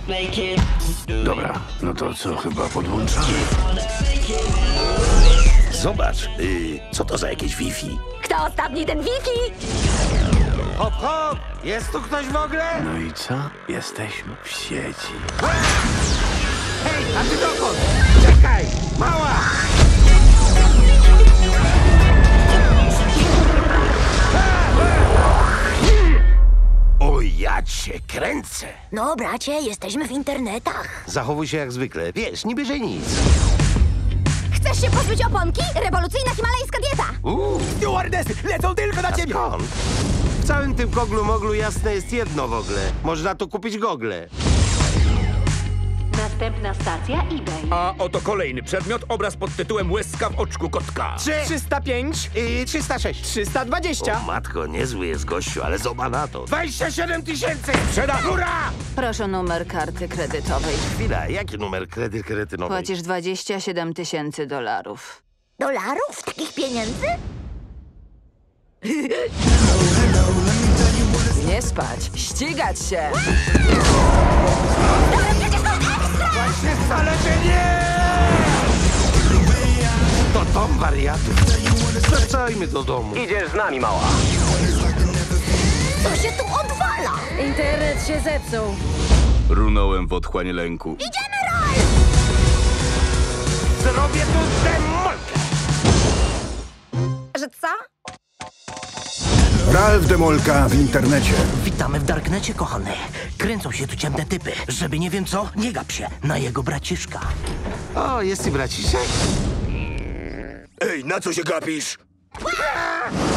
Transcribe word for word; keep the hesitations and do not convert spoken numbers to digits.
Dobra, no to co, chyba podłączamy? Zobacz, yy, co to za jakieś Wi-Fi? Kto ostatni ten Wi-Fi? Hop, hop! Jest tu ktoś w ogóle? No i co? Jesteśmy w sieci. Hej, a ty dokąd? Czekaj! Mała! O, ja cię kręcę! No, bracie, jesteśmy w internetach. Zachowuj się jak zwykle. Wiesz, niby że nic. Chcesz się pozbyć oponki? Rewolucyjna himalajska dieta. Uuu, Stewardesy lecą tylko na ciebie! skąd? W całym tym koglu moglu jasne jest jedno w ogóle. Można tu kupić gogle. Następna stacja eBay. A oto kolejny przedmiot, obraz pod tytułem Łezka w oczku kotka. Trzy, trzysta pięć, i trzysta sześć. trzysta dwadzieścia. O matko, niezły jest gościu, ale zobacz na to. dwadzieścia siedem tysięcy! Sprzeda! Hurra! Proszę numer karty kredytowej. Chwila, jaki numer kredy kredytowej? Płacisz dwadzieścia siedem tysięcy dolarów. Dolarów? Takich pieniędzy? Nie spać, ścigać się! Właśnie wcale cię nie! To dom wariatów. Wracajmy do domu. Idziesz z nami, mała. Co się tu odwala? Internet się zepsuł. Runąłem w otchłań lęku. Idziemy, Roy! Zrobię tu demolkę. Że co? Ralf Demolka w internecie. Witamy w Darknecie, kochany. Kręcą się tu ciemne typy. Żeby nie wiem co, nie gap się na jego braciszka. O, jest i braciszek. Ej, na co się gapisz?